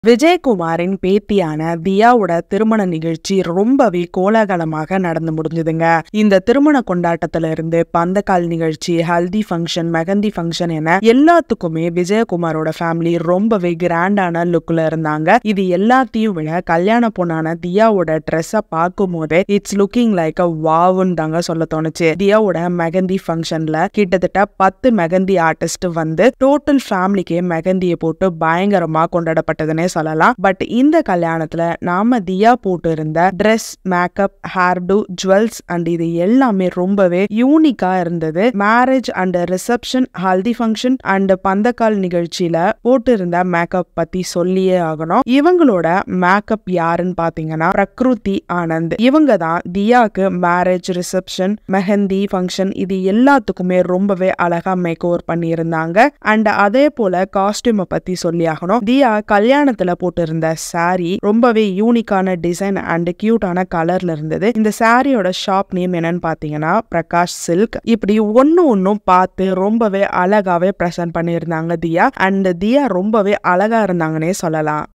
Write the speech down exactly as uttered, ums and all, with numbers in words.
விஜயகுமாரின் பேத்தியான தியாவோட திருமண நிகழ்ச்சி ரொம்பவே கோலாகலமாக நடந்து முடிஞ்சதுங்க. இந்த திருமண கொண்டாட்டத்துல இருந்து பந்தக்கால் நிகழ்ச்சி, ஹல்தி ஃபங்க்ஷன், மெஹந்தி ஃபங்க்ஷன் என எல்லாத்துக்குமே விஜயகுமாரோட ஃபேமிலி ரொம்பவே கிராண்டான லுக்ல இருந்தாங்க. இது எல்லாத்தையும் விட கல்யாண பொண்ணான தியாவோட ட்ரெஸ்ஸ பார்க்கும் போதே இட்ஸ் லுக்கிங் லைக் அ வாவ்னு தாங்க சொல்ல தோணுச்சு. தியாவோட மெஹந்தி ஃபங்க்ஷன்ல கிட்டத்தட்ட பத்து மெஹந்தி ஆர்டிஸ்ட் வந்து டோட்டல் ஃபேமிலிக்கே மெஹந்தியை போட்டு பயங்கரமா கொண்டாடப்பட்டதுன்னே சொல்லலாம். பட் இந்த கல்யாணத்துல நாம தியா போட்டு இருந்த dress, makeup, hairdo, jewels and இது எல்லாமே ரொம்பவே யூனிக்கா இருந்தது. Marriage and reception, haldi function and பந்தக்கால் நிகழ்ச்சியில போட்டு இருந்த மேக்கப் பத்தி சொல்லியே ஆகணும். இவங்களோட மேக்கப் யாருன்னு பாத்தீங்கன்னா பிரகிருதி ஆனந்த். இவங்க தான் தியாக்கு மேரேஜ், ரிசப்ஷன், மெஹந்தி ஃபங்க்ஷன் இது எல்லாத்துக்குமே ரொம்பவே அழகா மேக் ஓவர் பண்ணி இருந்தாங்க. அண்ட் அதே போல காஸ்டியூமை பத்தி சொல்லி ஆகணும். தியா கல்யாணத்துல போட்டு இருந்த சாரி ரொம்பவே யூனிக்கான டிசைன் அண்ட் கியூட்டான கலர்ல இருந்தது. இந்த சாரியோட ஷாப் நேம் என்னன்னு பாத்தீங்கன்னா பிரகாஷ் சில்க். இப்படி ஒன்னு ஒன்னும் பார்த்து ரொம்பவே அழகாவே பிரசன்ட் பண்ணியிருந்தாங்க தியா. அண்ட் தியா ரொம்பவே அழகா இருந்தாங்கன்னே சொல்லலாம்.